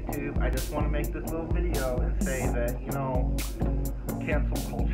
YouTube. I just want to make this little video and say that, cancel culture